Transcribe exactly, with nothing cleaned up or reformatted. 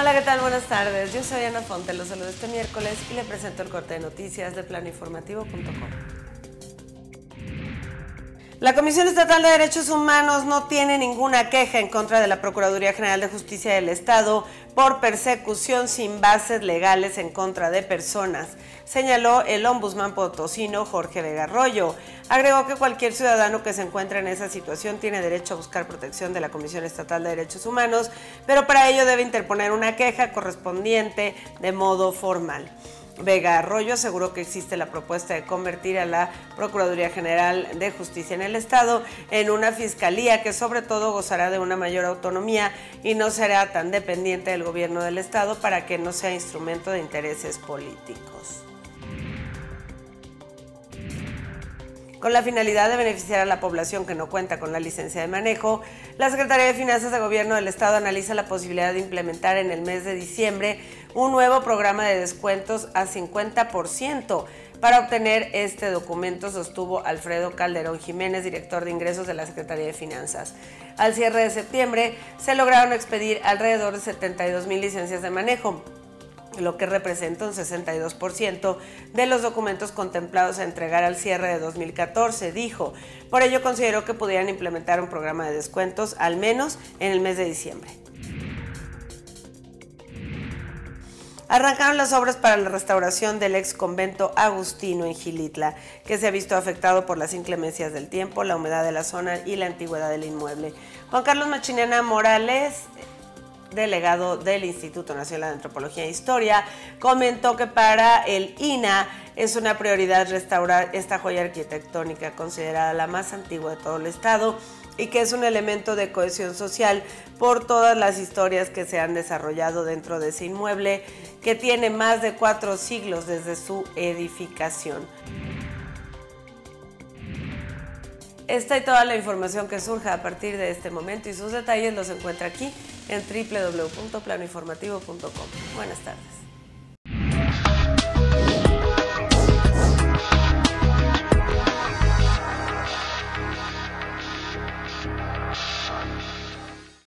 Hola, ¿qué tal? Buenas tardes. Yo soy Ana Fonte, los saludo este miércoles y le presento el corte de noticias de plano informativo punto com. La Comisión Estatal de Derechos Humanos no tiene ninguna queja en contra de la Procuraduría General de Justicia del Estado por persecución sin bases legales en contra de personas, señaló el ombudsman potosino Jorge Vega Arroyo. Agregó que cualquier ciudadano que se encuentre en esa situación tiene derecho a buscar protección de la Comisión Estatal de Derechos Humanos, pero para ello debe interponer una queja correspondiente de modo formal. Vega Arroyo aseguró que existe la propuesta de convertir a la Procuraduría General de Justicia en el Estado en una fiscalía que sobre todo gozará de una mayor autonomía y no será tan dependiente del gobierno del Estado para que no sea instrumento de intereses políticos. Con la finalidad de beneficiar a la población que no cuenta con la licencia de manejo, la Secretaría de Finanzas de Gobierno del Estado analiza la posibilidad de implementar en el mes de diciembre un nuevo programa de descuentos a cincuenta por ciento. Para obtener este documento, sostuvo Alfredo Calderón Jiménez, director de ingresos de la Secretaría de Finanzas. Al cierre de septiembre, se lograron expedir alrededor de setenta y dos mil licencias de manejo, lo que representa un sesenta y dos por ciento de los documentos contemplados a entregar al cierre de dos mil catorce, dijo. Por ello consideró que pudieran implementar un programa de descuentos, al menos en el mes de diciembre. Arrancaron las obras para la restauración del ex convento agustino en Xilitla, que se ha visto afectado por las inclemencias del tiempo, la humedad de la zona y la antigüedad del inmueble. Juan Carlos Machinena Morales, delegado del Instituto Nacional de Antropología e Historia, comentó que para el I N A es una prioridad restaurar esta joya arquitectónica considerada la más antigua de todo el estado y que es un elemento de cohesión social por todas las historias que se han desarrollado dentro de ese inmueble que tiene más de cuatro siglos desde su edificación. Esta y toda la información que surja a partir de este momento y sus detalles los encuentra aquí en doble u doble u doble u punto plano informativo punto com. Buenas tardes.